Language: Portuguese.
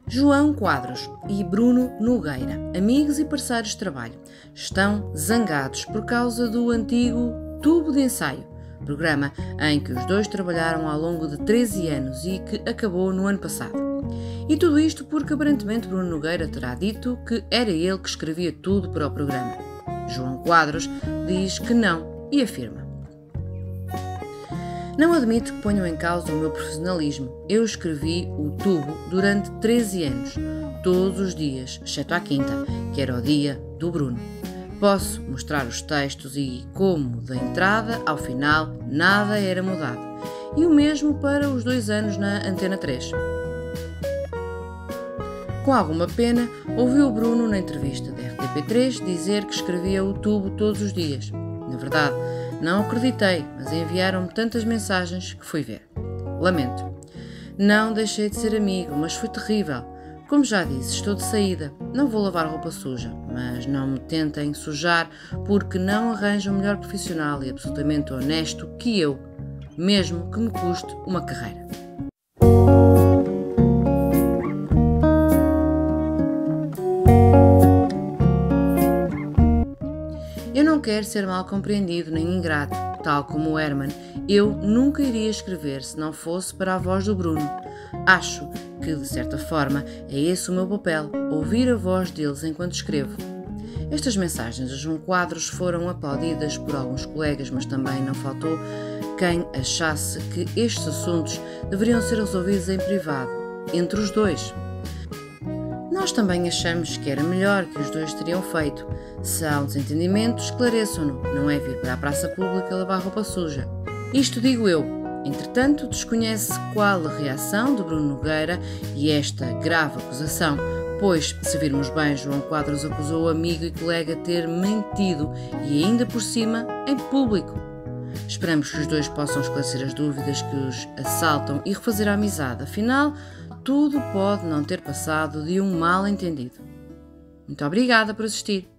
João Quadros e Bruno Nogueira, amigos e parceiros de trabalho, estão zangados por causa do antigo tubo de ensaio, programa em que os dois trabalharam ao longo de 13 anos e que acabou no ano passado. E tudo isto porque aparentemente Bruno Nogueira terá dito que era ele que escrevia tudo para o programa. João Quadros diz que não e afirma: "Não admito que ponham em causa o meu profissionalismo. Eu escrevi o tubo durante 13 anos, todos os dias, exceto à quinta, que era o dia do Bruno. Posso mostrar os textos e como, da entrada ao final, nada era mudado. E o mesmo para os 2 anos na Antena 3. Com alguma pena, ouvi o Bruno na entrevista da RTP3 dizer que escrevia o tubo todos os dias. Na verdade, não acreditei, mas enviaram-me tantas mensagens que fui ver. Lamento. Não deixei de ser amigo, mas foi terrível. Como já disse, estou de saída. Não vou lavar roupa suja, mas não me tentem sujar porque não arranjo um melhor profissional e absolutamente honesto que eu, mesmo que me custe uma carreira." Eu não quero ser mal compreendido nem ingrato, tal como o Herman. Eu nunca iria escrever se não fosse para a voz do Bruno. Acho que, de certa forma, é esse o meu papel, ouvir a voz deles enquanto escrevo. Estas mensagens de João Quadros foram aplaudidas por alguns colegas, mas também não faltou quem achasse que estes assuntos deveriam ser resolvidos em privado, entre os dois. Nós também achamos que era melhor que os dois teriam feito. Se há um desentendimento, esclareçam-no, não é vir para a praça pública lavar roupa suja. Isto digo eu. Entretanto, desconhece qual a reação de Bruno Nogueira e esta grave acusação, pois, se virmos bem, João Quadros acusou o amigo e colega de ter mentido e ainda por cima em público. Esperamos que os dois possam esclarecer as dúvidas que os assaltam e refazer a amizade. Afinal, tudo pode não ter passado de um mal-entendido. Muito obrigada por assistir.